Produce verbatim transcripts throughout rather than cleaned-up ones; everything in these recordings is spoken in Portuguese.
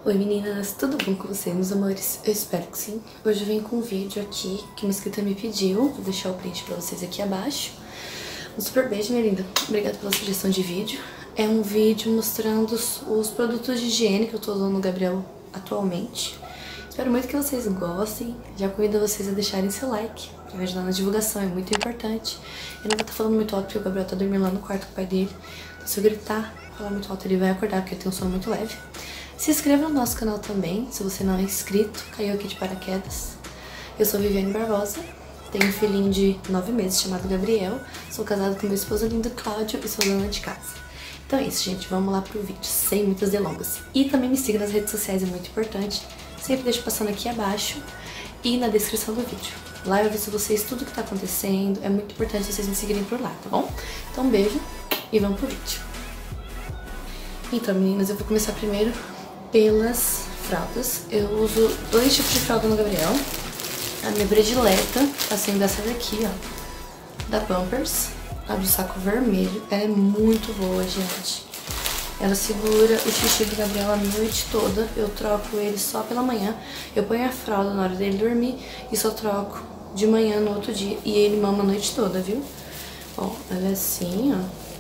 Oi meninas, tudo bom com vocês, meus amores? Eu espero que sim. Hoje eu venho com um vídeo aqui que uma inscrita me pediu. Vou deixar o print pra vocês aqui abaixo. Um super beijo, minha linda. Obrigada pela sugestão de vídeo. É um vídeo mostrando os, os produtos de higiene que eu tô usando no Gabriel atualmente. Espero muito que vocês gostem. Já convido vocês a deixarem seu like pra me ajudar na divulgação, é muito importante. Eu não vou estar falando muito alto porque o Gabriel tá dormindo lá no quarto com o pai dele. Então se eu gritar, falar muito alto, ele vai acordar porque ele tem um sono muito leve. Se inscreva no nosso canal também, se você não é inscrito, caiu aqui de paraquedas. Eu sou Viviane Barbosa, tenho um filhinho de nove meses chamado Gabriel, sou casada com meu esposo lindo Cláudio e sou dona de casa. Então é isso, gente, vamos lá pro vídeo, sem muitas delongas. E também me siga nas redes sociais, é muito importante, sempre deixo passando aqui abaixo e na descrição do vídeo. Lá eu aviso vocês tudo que tá acontecendo, é muito importante vocês me seguirem por lá, tá bom? Então um beijo e vamos pro vídeo. Então meninas, eu vou começar primeiro pelas fraldas. Eu uso dois tipos de fralda no Gabriel. A minha predileta tá sendo essa daqui, ó, da Pampers, a do saco vermelho. Ela é muito boa, gente. Ela segura o xixi do Gabriel a noite toda. Eu troco ele só pela manhã. Eu ponho a fralda na hora dele dormir e só troco de manhã no outro dia. E ele mama a noite toda, viu? Ó, ela é assim, ó.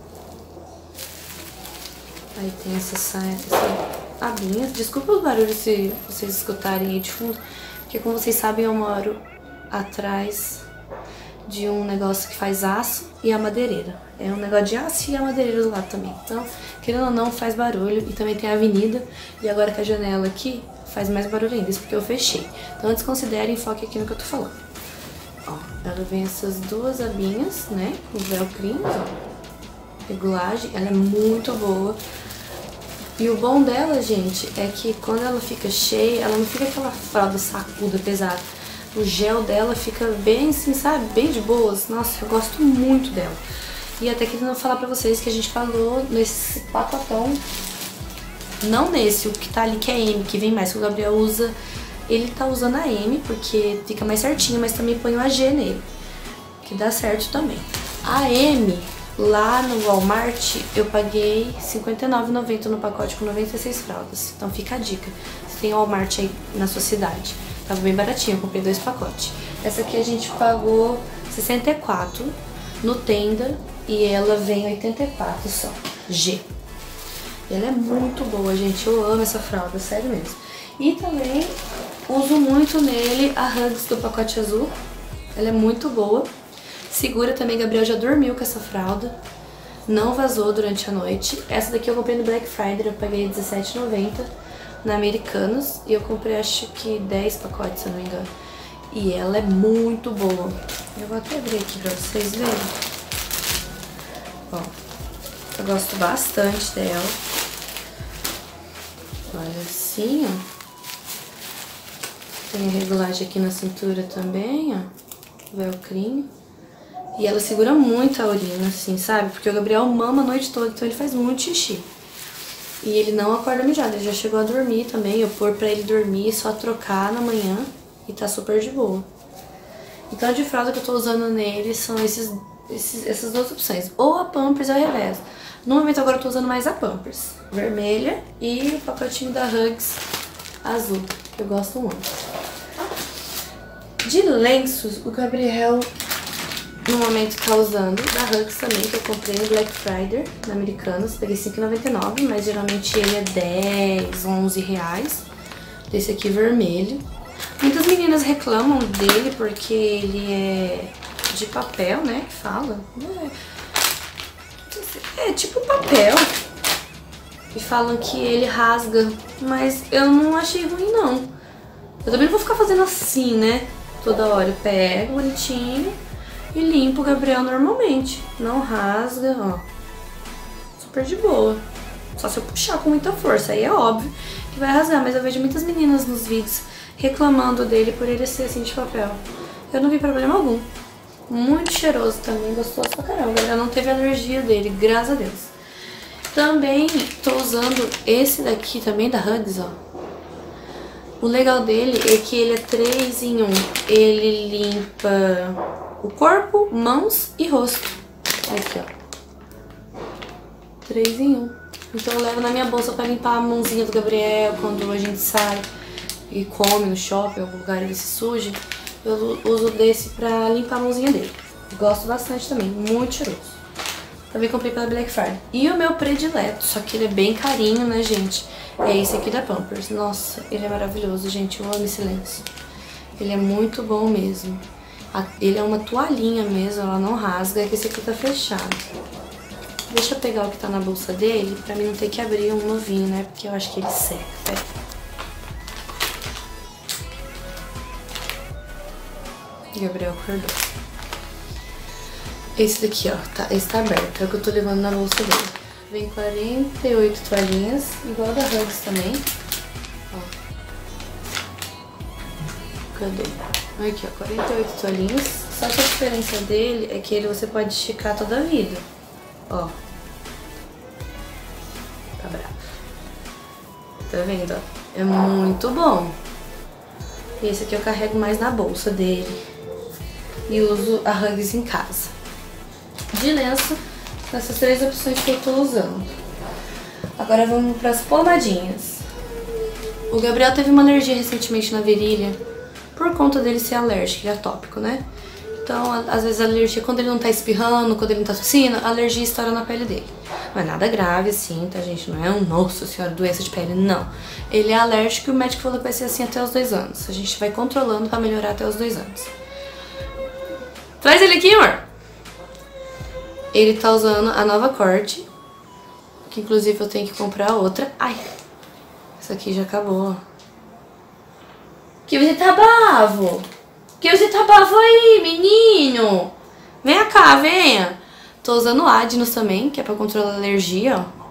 Aí tem essa saia, essa abinha. Desculpa os barulhos se vocês escutarem aí de fundo, porque como vocês sabem eu moro atrás de um negócio que faz aço e a madeireira. É um negócio de aço e a madeireira do lado também. Então, querendo ou não, faz barulho. E também tem a avenida. E agora com a janela aqui, faz mais barulho ainda. Isso porque eu fechei. Então, desconsiderem, foque aqui no que eu tô falando. Ó, ela vem essas duas abinhas, né? Com velcrinhos, ó. Regulagem. Ela é muito boa. E o bom dela, gente, é que quando ela fica cheia, ela não fica aquela fralda sacuda, pesada. O gel dela fica bem assim, sabe? Bem de boas. Nossa, eu gosto muito dela. E até querendo falar pra vocês que a gente falou nesse pacotão, não nesse, o que tá ali que é M, que vem mais, que o Gabriel usa. Ele tá usando a M, porque fica mais certinho, mas também põe o A G nele, que dá certo também. A M... Lá no Walmart eu paguei cinquenta e nove reais e noventa centavos no pacote com noventa e seis fraldas. Então fica a dica. Se tem Walmart aí na sua cidade. Tava bem baratinho, eu comprei dois pacotes. Essa aqui a gente pagou sessenta e quatro reais no Tenda e ela vem oitenta e quatro só. G. Ela é muito boa, gente. Eu amo essa fralda, sério mesmo. E também uso muito nele a Hugs do pacote azul. Ela é muito boa. Segura também, Gabriel já dormiu com essa fralda, não vazou durante a noite. Essa daqui eu comprei no Black Friday, eu paguei dezessete reais e noventa centavos na Americanas. E eu comprei acho que dez pacotes, se eu não me engano. E ela é muito boa. Eu vou até abrir aqui pra vocês verem. Ó, eu gosto bastante dela. Olha assim, ó. Tem a regulagem aqui na cintura também, ó. Velcrinho. E ela segura muito a urina, assim, sabe? Porque o Gabriel mama a noite toda, então ele faz muito xixi. E ele não acorda mijado, ele já chegou a dormir também. Eu pôr pra ele dormir, só trocar na manhã e tá super de boa. Então de fralda que eu tô usando nele são esses, esses, essas duas opções. Ou a Pampers ou a Revés. No momento agora eu tô usando mais a Pampers vermelha e o pacotinho da Hugs azul, que eu gosto muito. De lenços, o Gabriel... no momento tá usando da Hugs também, que eu comprei no Black Friday, na Americanas. Peguei cinco reais e noventa e nove centavos, mas geralmente ele é dez, onze reais. Desse aqui vermelho. Muitas meninas reclamam dele porque ele é de papel, né, que fala. É, é tipo papel. E falam que ele rasga, mas eu não achei ruim, não. Eu também não vou ficar fazendo assim, né, toda hora. Eu pego bonitinho e limpo o Gabriel normalmente. Não rasga, ó. Super de boa. Só se eu puxar com muita força, aí é óbvio que vai rasgar. Mas eu vejo muitas meninas nos vídeos reclamando dele por ele ser assim de papel. Eu não vi problema algum. Muito cheiroso também, gostoso pra caramba. O Gabriel não teve alergia dele, graças a Deus. Também tô usando esse daqui também da Hugs, ó. O legal dele é que ele é três em um. Ele limpa o corpo, mãos e rosto. Aqui, ó. três em um. Então eu levo na minha bolsa pra limpar a mãozinha do Gabriel quando a gente sai e come no shopping, em algum lugar ele se suja. Eu uso desse pra limpar a mãozinha dele. Gosto bastante também, muito cheiroso. Também comprei pela Black Friday. E o meu predileto, só que ele é bem carinho, né, gente? É esse aqui da Pampers. Nossa, ele é maravilhoso, gente. Eu amo esse lenço. Ele é muito bom mesmo. Ele é uma toalhinha mesmo, ela não rasga. É que esse aqui tá fechado. Deixa eu pegar o que tá na bolsa dele, pra mim não ter que abrir um novinho, né? Porque eu acho que ele seca. Pera. Gabriel acordou. Esse daqui, ó, tá, esse tá aberto, é o que eu tô levando na bolsa dele. Vem quarenta e oito toalhinhas, igual da Hugs também. Ó. Cadê? Aqui, ó, quarenta e oito toalhinhas. Só que a diferença dele é que ele você pode esticar toda a vida. Ó. Tá bravo. Tá vendo, ó? É muito bom. E esse aqui eu carrego mais na bolsa dele. E uso a Hugs em casa. De lenço, essas três opções que eu tô usando. Agora vamos para as pomadinhas. O Gabriel teve uma alergia recentemente na virilha, por conta dele ser alérgico, ele é atópico, né? Então, às vezes a alergia, quando ele não tá espirrando, quando ele não tá tossindo, a alergia estoura na pele dele. Não é nada grave assim, tá, gente? Não é um, nossa senhora, doença de pele, não. Ele é alérgico e o médico falou que vai ser assim até os dois anos. A gente vai controlando pra melhorar até os dois anos. Traz ele aqui, amor! Ele tá usando a nova corte, que inclusive eu tenho que comprar outra. Ai, essa aqui já acabou. Que você tá bravo? Que você tá bravo aí, menino? Venha cá, venha. Tô usando o Adnos também, que é pra controlar a alergia, ó.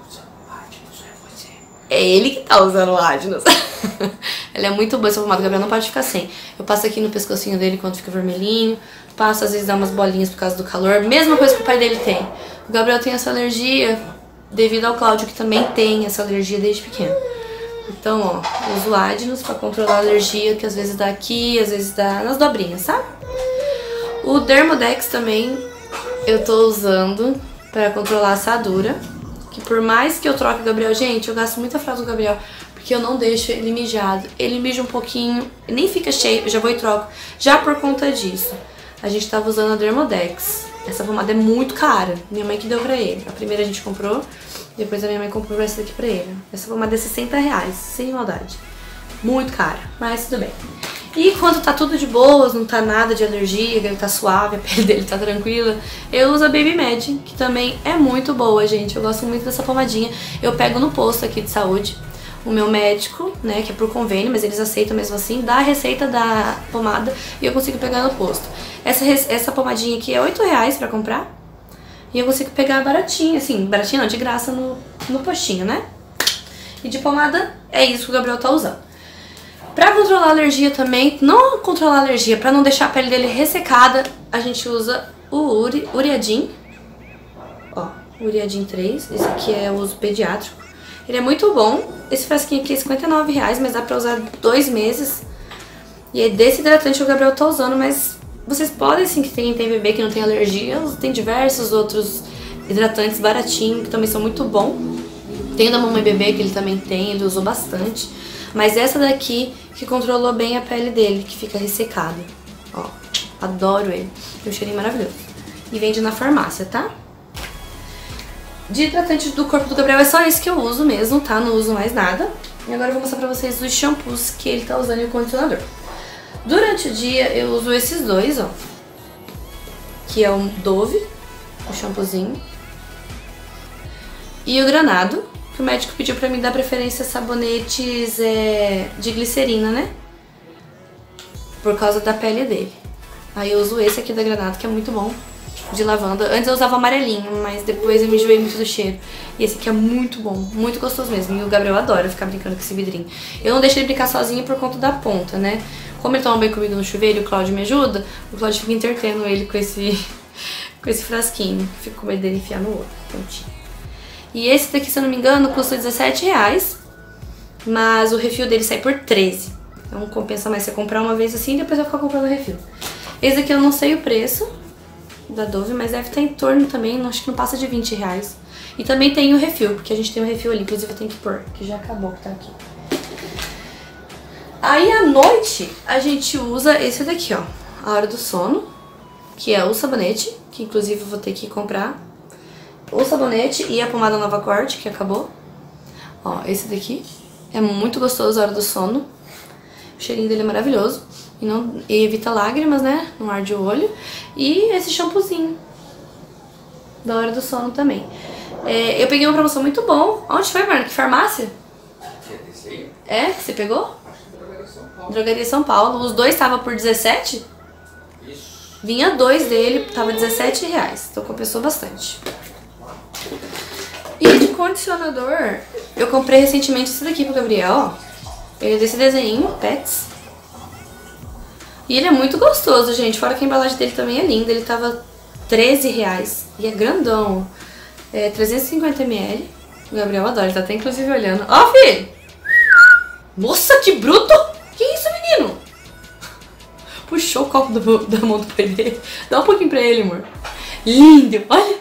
É ele que tá usando o Adnos. Ela é muito boa essa pomada, o Gabriel não pode ficar sem. Eu passo aqui no pescocinho dele quando fica vermelhinho. Passo, às vezes dá umas bolinhas por causa do calor. Mesma coisa que o pai dele tem. O Gabriel tem essa alergia devido ao Cláudio, que também tem essa alergia desde pequeno. Então, ó, uso Adnos pra controlar a alergia, que às vezes dá aqui, às vezes dá nas dobrinhas, sabe? O Dermodex também eu tô usando pra controlar a assadura. Que por mais que eu troque o Gabriel, gente, eu gasto muita fralda do Gabriel, porque eu não deixo ele mijado. Ele mija um pouquinho, nem fica cheio, eu já vou e troco. Já por conta disso, a gente tava usando a Dermodex. Essa pomada é muito cara, minha mãe que deu pra ele. A primeira a gente comprou, depois a minha mãe comprou essa daqui pra ele. Essa pomada é sessenta reais, sem maldade. Muito cara, mas tudo bem. E quando tá tudo de boas, não tá nada de alergia, ele tá suave, a pele dele tá tranquila, eu uso a Baby Med, que também é muito boa, gente. Eu gosto muito dessa pomadinha. Eu pego no posto aqui de saúde. O meu médico, né, que é por convênio, mas eles aceitam mesmo assim, dá a receita da pomada e eu consigo pegar no posto. Essa, essa pomadinha aqui é oito reais pra comprar e eu consigo pegar baratinho, assim, baratinho não, de graça no, no postinho, né? E de pomada é isso que o Gabriel tá usando. Pra controlar a alergia também, não controlar a alergia, pra não deixar a pele dele ressecada, a gente usa o Uri, Uriadin, ó, Uriadin três, esse aqui é o uso pediátrico. Ele é muito bom. Esse frasquinho aqui é cinquenta e nove reais, mas dá pra usar dois meses. E é desse hidratante que o Gabriel tá usando, mas vocês podem sim, que tem, tem bebê que não tem alergia. Tem diversos outros hidratantes baratinhos que também são muito bons. Tem o da Mamãe Bebê, que ele também tem, ele usou bastante. Mas essa daqui que controlou bem a pele dele, que fica ressecada. Ó, adoro ele. Tem um cheirinho maravilhoso. E vende na farmácia, tá? De hidratante do corpo do Gabriel é só esse que eu uso mesmo, tá? Não uso mais nada. E agora eu vou mostrar pra vocês os shampoos que ele tá usando e o condicionador. Durante o dia eu uso esses dois, ó. Que é o Dove, o shampoozinho. E o Granado, que o médico pediu pra mim dar preferência a sabonetes é, de glicerina, né? Por causa da pele dele. Aí eu uso esse aqui da Granado, que é muito bom. De lavanda. Antes eu usava amarelinho, mas depois eu me enjoei muito do cheiro. E esse aqui é muito bom, muito gostoso mesmo. E o Gabriel adora ficar brincando com esse vidrinho. Eu não deixo ele brincar sozinho por conta da ponta, né? Como ele toma banho comigo no chuveiro e o Cláudio me ajuda, o Cláudio fica entretendo ele com esse, com esse frasquinho. Fico com medo dele enfiar no outro, pontinho. E esse daqui, se eu não me engano, custa dezessete reais. Mas o refil dele sai por treze. Então compensa mais você comprar uma vez assim e depois eu ficar comprando o refil. Esse aqui eu não sei o preço da Dove, mas deve estar em torno também, acho que não passa de vinte reais. E também tem o refil, porque a gente tem um refil ali, inclusive eu tenho que pôr, que já acabou que tá aqui. Aí à noite a gente usa esse daqui, ó, a hora do sono, que é o sabonete, que inclusive eu vou ter que comprar. O sabonete e a pomada Nova Corte, que acabou. Ó, esse daqui é muito gostoso a hora do sono. O cheirinho dele é maravilhoso. E, não, e evita lágrimas, né? Não arde o olho. E esse shampoozinho da hora do sono também. É, eu peguei uma promoção muito bom. Onde foi, mano? Que farmácia? É? Que você pegou? Drogaria São Paulo. Os dois estavam por dezessete? Isso. Vinha dois dele, tava dezessete reais. Então compensou bastante. E de condicionador, eu comprei recentemente esse daqui pro Gabriel, ó. Ele é desse desenho, Pets. E ele é muito gostoso, gente. Fora que a embalagem dele também é linda. Ele tava treze reais. E é grandão. É trezentos e cinquenta mililitros. O Gabriel adora, ele tá até inclusive olhando. Ó, filho! Nossa, que bruto! Que isso, menino? Puxou o copo do, da mão do pai dele. Dá um pouquinho pra ele, amor. Lindo, olha!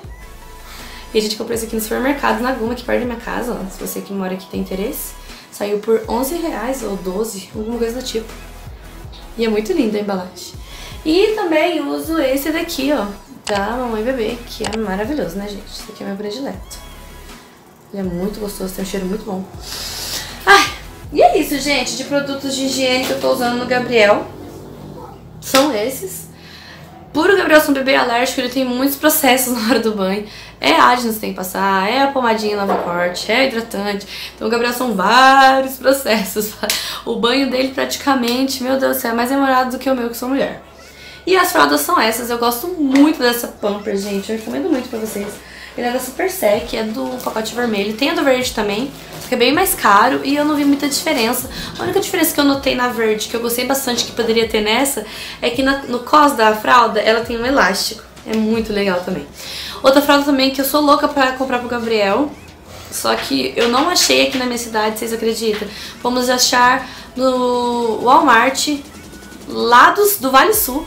E a gente comprou isso aqui no supermercado, na Guma, aqui perto da minha casa, ó. Se você que mora aqui tem interesse. Saiu por onze reais ou doze, alguma coisa do tipo. E é muito linda a embalagem. E também uso esse daqui, ó, da Mamãe Bebê, que é maravilhoso, né, gente? Esse aqui é meu predileto. Ele é muito gostoso, tem um cheiro muito bom. Ai, e é isso, gente, de produtos de higiene que eu tô usando no Gabriel. São esses. Por o Gabriel ser um bebê alérgico, ele tem muitos processos na hora do banho. É Agnes que tem que passar, é a pomadinha Nova Corte, é hidratante. Então o Gabriel são vários processos. O banho dele praticamente, meu Deus do céu, é mais demorado do que o meu, que sou mulher. E as fraldas são essas, eu gosto muito dessa Pampers, gente, eu recomendo muito pra vocês. Ele é da Super Sec, é do pacote vermelho, tem a do verde também, só que é bem mais caro e eu não vi muita diferença. A única diferença que eu notei na verde, que eu gostei bastante que poderia ter nessa, é que na, no cós da fralda ela tem um elástico, é muito legal também. Outra fralda também que eu sou louca pra comprar pro Gabriel, só que eu não achei aqui na minha cidade, vocês acreditam? Vamos achar no Walmart, lá do, do Vale Sul,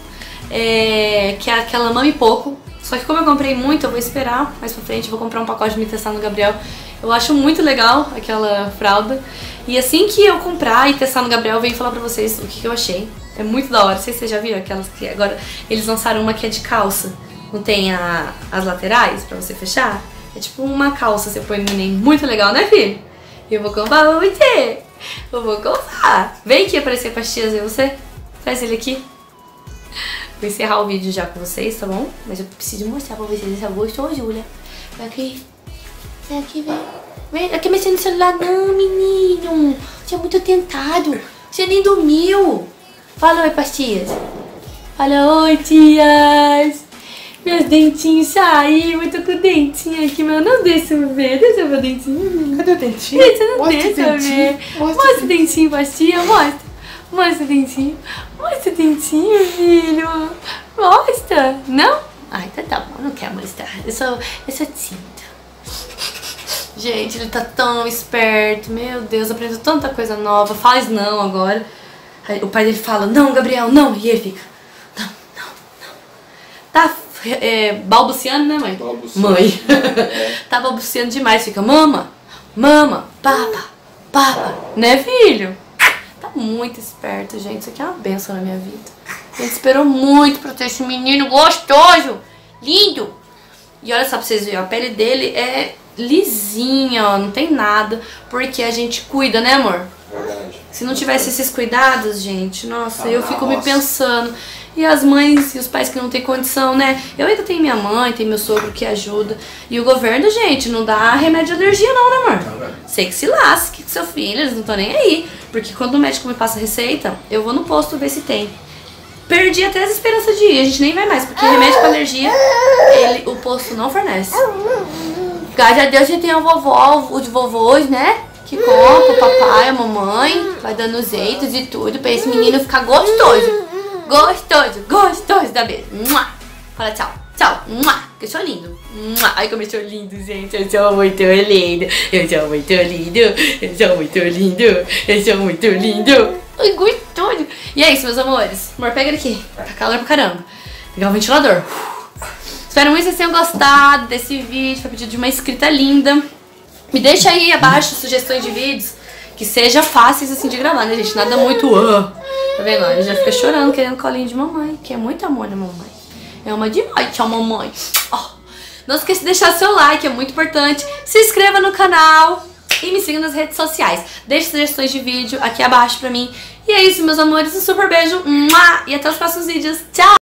é, que é aquela Mami Poco. Só que como eu comprei muito, eu vou esperar mais pra frente, vou comprar um pacote de me testar no Gabriel. Eu acho muito legal aquela fralda. E assim que eu comprar e testar no Gabriel, eu venho falar pra vocês o que, que eu achei. É muito da hora, não sei se vocês já viram aquelas que agora eles lançaram uma que é de calça. Não tem a, as laterais pra você fechar? É tipo uma calça, você põe no neném. Muito legal, né, filho? Eu vou comprar pra você. Eu vou comprar. Vem aqui aparecer com as tias e você. Faz ele aqui. Vou encerrar o vídeo já com vocês, tá bom? Mas eu preciso mostrar pra vocês essa gostosa, Júlia. Vem aqui. Vem aqui, vem. Vem. Aqui mexendo no celular. Não, menino. Você é muito tentado. Você nem dormiu. Fala oi pras tias. Fala oi, tias. Meus dentinhos saíram. Eu tô com o dentinho aqui, mas não deixa eu ver. Deixa eu ver o dentinho. Cadê o dentinho? Deixa, não deixa eu ver. Mostra o dentinho pras tias, mostra. Mostra o dentinho. Mostra o dentinho, filho. Mostra. Não? Ai, tá, tá bom. Não quero mostrar. Eu sou, eu sou tímida. Gente, ele tá tão esperto. Meu Deus, aprendeu tanta coisa nova. Faz não agora. Aí, o pai dele fala, não, Gabriel, não. E ele fica, não, não, não. Tá é, balbuciando, né, mãe? Balbuciando. Mãe. É. Tá balbuciando demais. Fica, mama, mama, papa, papa. Né, filho? Muito esperto, gente. Isso aqui é uma benção na minha vida. A gente esperou muito pra ter esse menino gostoso, lindo. E olha só pra vocês verem, a pele dele é lisinha, ó, não tem nada, porque a gente cuida, né, amor? Verdade. Se não tivesse esses cuidados, gente, nossa, ah, eu fico nossa. me pensando. E as mães e os pais que não têm condição, né? Eu ainda tenho minha mãe, tenho meu sogro que ajuda. E o governo, gente, não dá remédio de alergia não, né, amor? Não, não. Sei que se lasque com seu filho, eles não estão nem aí. Porque quando o médico me passa receita, eu vou no posto ver se tem. Perdi até as esperanças de ir, a gente nem vai mais, porque remédio para alergia, ele, o posto não fornece. Graças a Deus a gente tem a vovó, os vovôs, né? Que compra, o papai, a mamãe, vai dando os jeitos e tudo pra esse menino ficar gostoso. Gostoso, gostoso da beijo. Fala tchau, tchau. Que eu sou lindo. Ai, como eu sou lindo, gente. Eu sou muito lindo. Eu sou muito lindo. Eu sou muito lindo. Eu sou muito lindo. Ai, gostoso. E é isso, meus amores. Amor, pega ele aqui. Tá calor pra caramba. Pegar o ventilador. Espero muito que vocês tenham gostado desse vídeo. Foi pedido de uma inscrita linda. Me deixa aí abaixo sugestões de vídeos que sejam fáceis assim de gravar, né, gente? Nada muito... Uh, tá vendo? Ele já fica chorando, querendo colinho de mamãe. Que é muito amor da mamãe. É uma demais, tchau, mamãe. Oh. Não esqueça de deixar seu like, é muito importante. Se inscreva no canal e me siga nas redes sociais. Deixe sugestões de vídeo aqui abaixo pra mim. E é isso, meus amores. Um super beijo. E até os próximos vídeos. Tchau!